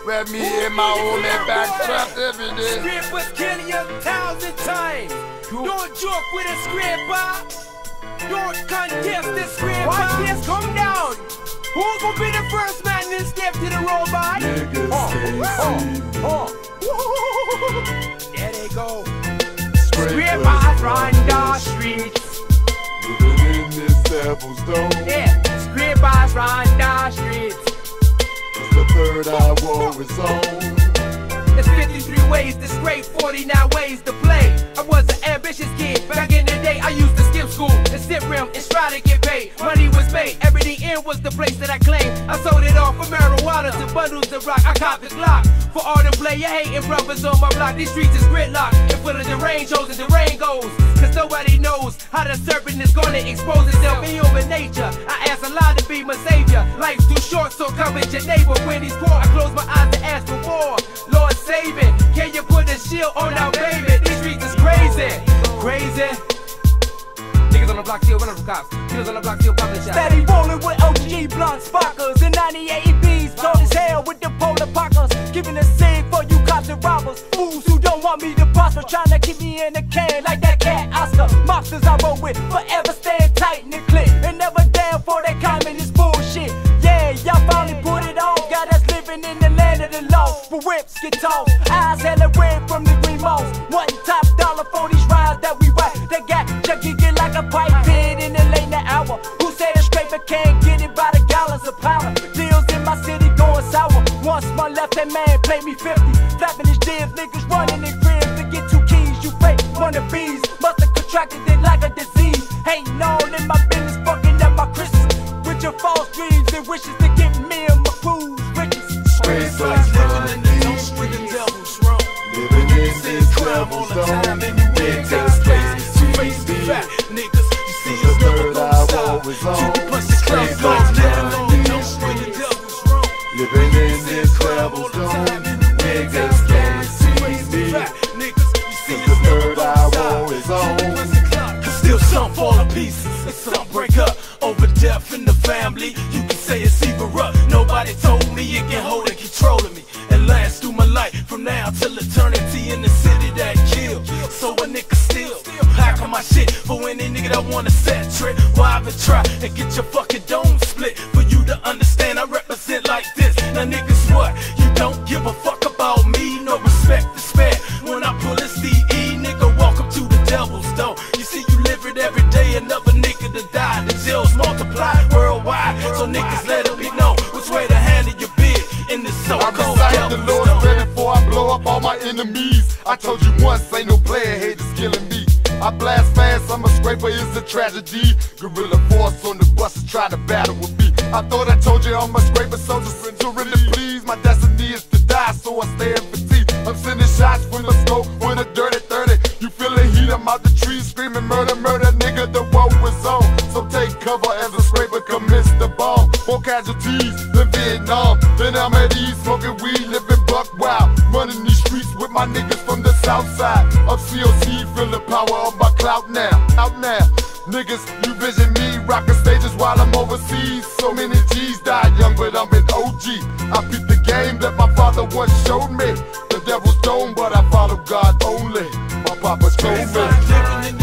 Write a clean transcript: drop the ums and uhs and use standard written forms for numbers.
at me in my old man backtrapped every day. Scrappers killing you 1,000 times. Don't joke with a scrapper. Don't contest the scrapper. Watch this come down. Who gon' be the first man to step to the robot? There they go. Scrapers run the streets. Living in this devil's dome. Yeah, scrapers run the streets. It's the third eye war is on. There's 53 ways to scrape, 49 ways to play. I was an ambitious kid, back in the day I used to skip school and sit rim and try to get paid. Money was made, everything in was the place that I claimed. I sold it off for marijuana to bundles of rock. I copped the Glock for all the player hating brothers on my block. These streets is gridlock and full of deranged hoes and derangos. Cause nobody knows how the serpent is gonna expose itself in human nature. I ask Allah to be my savior. Life's too short, so cover your neighbor. When he's poor, I close my eyes to ask for more. Lord save it, can you put a shield on our baby? These streets is crazy, crazy. Niggas on the block still running from cops. Niggas on the block still popping shots. Steady rolling with OG blunt sparkers and 98 EPs. Cold as hell with the polar parkers. Giving a sig for you cops and robbers. Fools who don't want me to prosper. Trying to keep me in the can like that cat Oscar. Mobsters I roll with, forever staying tight in the clip. And never down for that communist bullshit. Yeah, y'all finally put it on. Got us living in the land of the law. For whips, guitars, eyes hella red from the green malls. One top dollar for these rides that we ride. They got junkie get like a pipe pit in the late night hour. Who said a scraper can't get it by the gallons of powder? Deals in my city going sour. Once my left-hand man played me 50. Flapping his jibs, niggas running in cribs to get 2 keys. You fake wannabes, must have contracted it like a disease. Hating all in my business, fucking up my Christmas. With your false dreams and wishes to get me and my crew's riches. Scrapers run these streets. Living in this devil's dome. Niggas can't see me. It's the third eye war is on. Scrapers run these streets. Living in this devil's dome. Niggas can't see me. It's the third eye war is on. Cause still some fall to pieces and some break up over death in the family. You can say it's even rough. Nobody told me it can hold and control of me and last through my life from now till eternity in the city that killed. So a nigga still pack on my shit for any nigga that wanna set trip. Why even try and get your fucking dome split? For you to understand I represent like this. Now niggas what? You don't give a fuck about me, no respect to spare. When I pull a CE, nigga welcome to the devil's dome. You see you live it every day, another nigga to die. The jails multiply worldwide, so niggas let it be known which way to handle your bid in this so-called devil's the Lord's ready before I blow up all my enemies. I told you once, ain't no player haters killing me. I blast fast, I'm a scraper, it's a tragedy. Guerrilla force on the buses try to battle with me. I thought I told you I'm a scraper, so just surrender please. My destiny is to die, so I stay in fatigue. I'm sending shots from the scope, when a dirty 30. You feel the heat, I'm out the trees screaming murder, murder, nigga, the war is on. So take cover as a scraper commits the bomb. 4 casualties, in Vietnam. Then I'm at ease, smoking weed, living buck wild. Running these streets with my niggas from the south side. Up COC, feel the power of my clout now. Out now. Niggas, you vision me, rocking stages while I'm overseas. So many G's died young, but I'm an OG. I beat the game that my father once showed me. The devil's dome, but I follow God only. My papa told me.